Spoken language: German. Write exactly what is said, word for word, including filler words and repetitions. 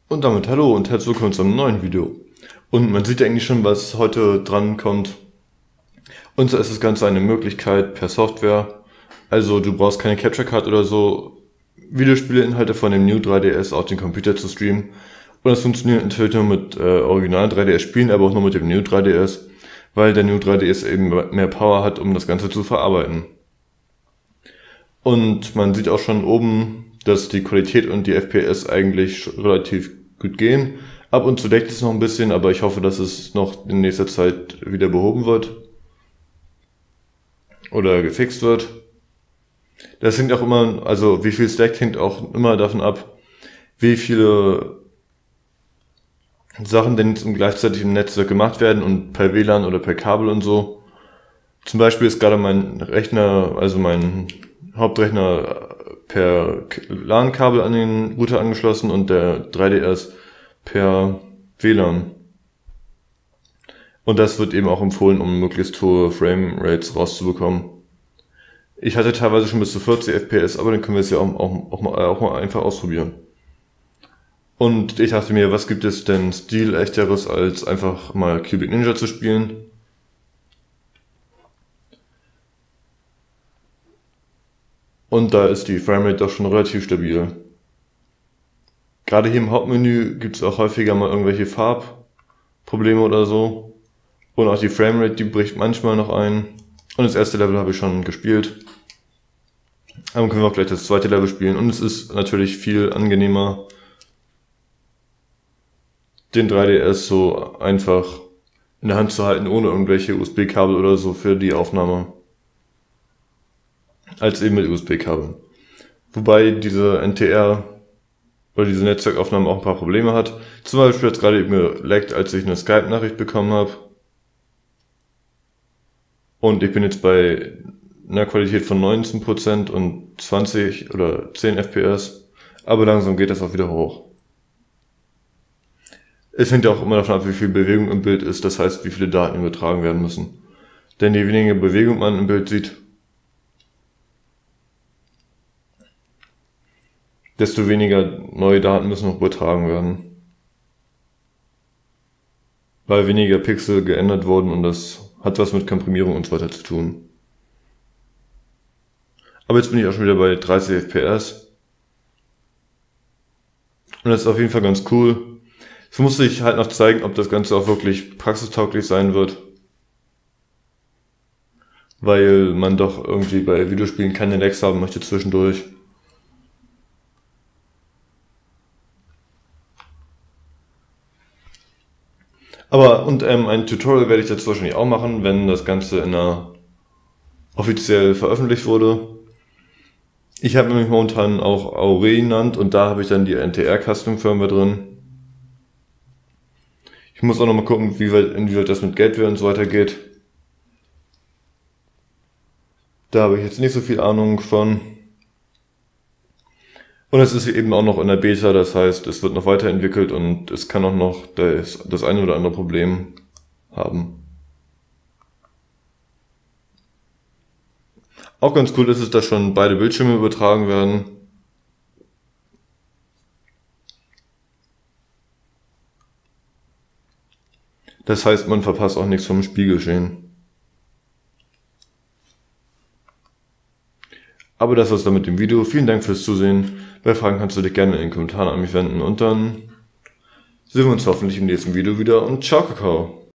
Und damit hallo und herzlich willkommen zu einem neuen Video. Und man sieht eigentlich schon, was heute dran kommt. Und zwar ist das Ganze eine Möglichkeit per Software. Also du brauchst keine Capture Card oder so, Videospieleinhalte von dem New drei D S auf den Computer zu streamen. Und das funktioniert natürlich nur mit äh, originalen drei D S-Spielen, aber auch nur mit dem New drei D S, weil der New drei D S eben mehr Power hat, um das Ganze zu verarbeiten. Und man sieht auch schon oben, dass die Qualität und die F P S eigentlich relativ gut gehen. Ab und zu deckt es noch ein bisschen, aber ich hoffe, dass es noch in nächster Zeit wieder behoben wird. Oder gefixt wird. Das hängt auch immer, also wie viel es deckt, hängt auch immer davon ab, wie viele Sachen denn jetzt gleichzeitig im Netzwerk gemacht werden und per W L A N oder per Kabel und so. Zum Beispiel ist gerade mein Rechner, also mein Hauptrechner per LAN-Kabel an den Router angeschlossen und der drei D S per W L A N. Und das wird eben auch empfohlen, um möglichst hohe Frame-Rates rauszubekommen. Ich hatte teilweise schon bis zu vierzig F P S, aber dann können wir es ja auch, auch, auch, mal, auch mal einfach ausprobieren. Und ich dachte mir, was gibt es denn stilechteres, als einfach mal Cubic Ninja zu spielen? Und da ist die Framerate doch schon relativ stabil. Gerade hier im Hauptmenü gibt es auch häufiger mal irgendwelche Farbprobleme oder so. Und auch die Framerate, die bricht manchmal noch ein. Und das erste Level habe ich schon gespielt. Aber können wir auch gleich das zweite Level spielen. Und es ist natürlich viel angenehmer, den drei D S so einfach in der Hand zu halten, ohne irgendwelche U S B-Kabel oder so für die Aufnahme, als eben mit U S B-Kabeln. Wobei diese N T R oder diese Netzwerkaufnahme auch ein paar Probleme hat. Zum Beispiel jetzt gerade eben geleckt, als ich eine Skype-Nachricht bekommen habe. Und ich bin jetzt bei einer Qualität von neunzehn Prozent und zwanzig oder zehn F P S. Aber langsam geht das auch wieder hoch. Es hängt ja auch immer davon ab, wie viel Bewegung im Bild ist, das heißt, wie viele Daten übertragen werden müssen. Denn je weniger Bewegung man im Bild sieht, desto weniger neue Daten müssen noch übertragen werden. Weil weniger Pixel geändert wurden und das hat was mit Komprimierung und so weiter zu tun. Aber jetzt bin ich auch schon wieder bei dreißig F P S. Und das ist auf jeden Fall ganz cool. Es muss sich halt noch zeigen, ob das Ganze auch wirklich praxistauglich sein wird. Weil man doch irgendwie bei Videospielen keine Lags haben möchte zwischendurch. Aber, und ähm, ein Tutorial werde ich dazu wahrscheinlich auch machen, wenn das Ganze in einer offiziell veröffentlicht wurde. Ich habe nämlich momentan auch Aurenant und da habe ich dann die N T R Custom Firmware drin. Ich muss auch noch mal gucken, wie weit, inwieweit das mit Gateway und so weiter geht. Da habe ich jetzt nicht so viel Ahnung von. Und es ist eben auch noch in der Beta, das heißt, es wird noch weiterentwickelt und es kann auch noch das, das eine oder andere Problem haben. Auch ganz cool ist es, dass schon beide Bildschirme übertragen werden. Das heißt, man verpasst auch nichts vom Spielgeschehen. Aber das war's dann mit dem Video. Vielen Dank fürs Zusehen. Bei Fragen kannst du dich gerne in den Kommentaren an mich wenden und dann sehen wir uns hoffentlich im nächsten Video wieder und ciao, Kakao!